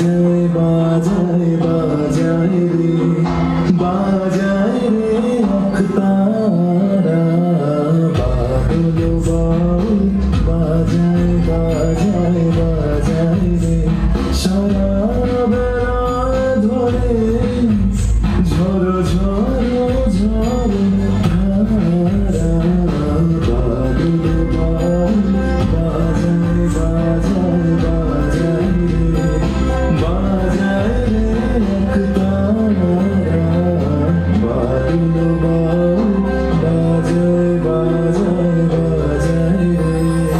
বাজায় বাজায় রে বাজায় রে অখতারা বাদল বাউল বাজায় বাজায় বাজায় রে সারা বেলা ধরে ঝড়ো ঝড়ো ঝড়ো ধারা বাদল বাউল বাজায় বাজায় বাজায় রে বাজায় রে অখতারা বাদল বাউল বাজায় বাজায় বাজায় রে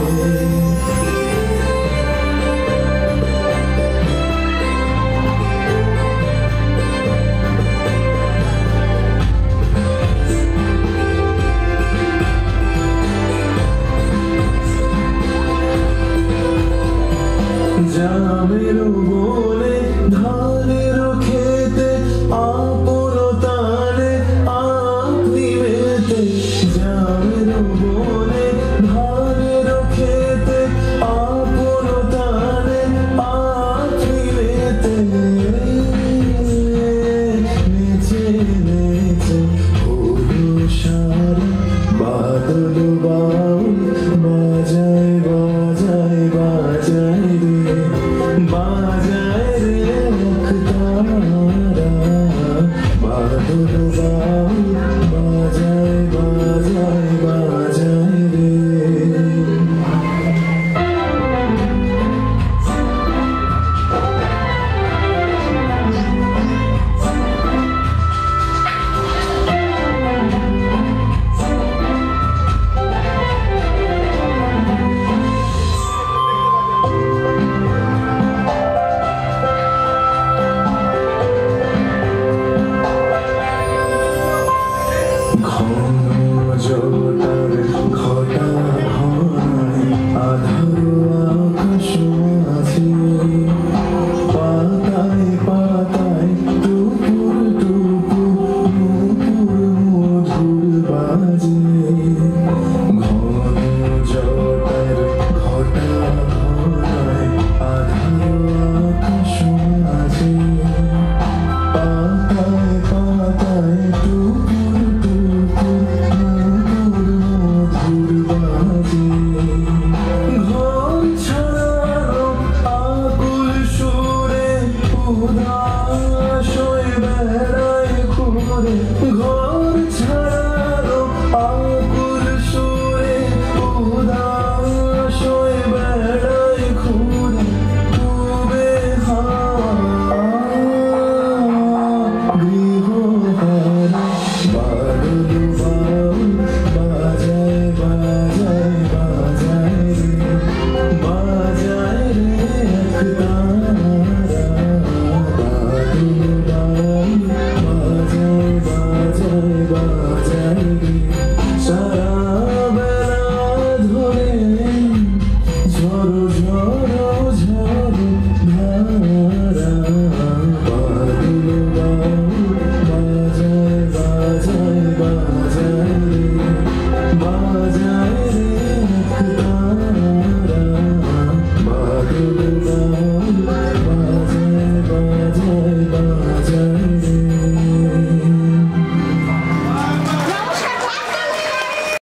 জামের বনে ধানের খেতে আপন তারে আপনি মেতে জামের বনে ধানের খেতে আপন তারে আপনি মেতে নেচে নেচে হলো সারা বাদল বাউল বাজায় বাজায় বাজায় রে বাজায় রে অখতারা বাদল বাউল বাজায় বাজায় বাজায় রে ঘন জটার ঘটা ঘনায় আধার আকাশ মাঝে পাতায় পাতায় টুপুর টুপুর নুপুর মধুর বাজে ঘন জটার ঘটা ঘনায় আধার আকাশ মাঝে পাতায় পাতায় টুপুর ঘর ছাড়ানো আকুল সুরে উদাস হয়ে বেড়ায় ঘুরে ঘর ছাড়ানো আকুল সুরে উদাস হয়ে বেড়ায় ঘুরে ডুবে হাওয়া গৃহহারা বাদল বাউল বাজায় বাজায় বাজায় রে বাজায় রে অখতারা বাদল বাউল বাজায় বাজায় বাজায় রে সারা বেলা ধরে ঝড়ো ঝড়ো ঝড়ো ধারা বাদল বাউল বাজায় বাজায় বাজায় রে বাজায় রে অখতারা বাদল বাউল বাজায় বাজায় বাজায়